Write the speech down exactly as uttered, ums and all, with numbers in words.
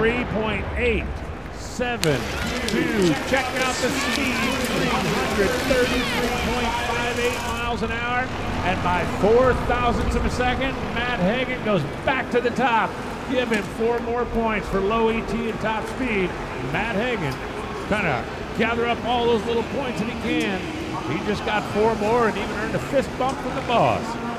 three point eight seven two. Check out the speed, three hundred thirty-three point five eight miles an hour. And by four thousandths of a second, Matt Hagan goes back to the top. Give him four more points for low E T and top speed. Matt Hagan kind of gather up all those little points that he can. He just got four more and even earned a fist bump from the boss.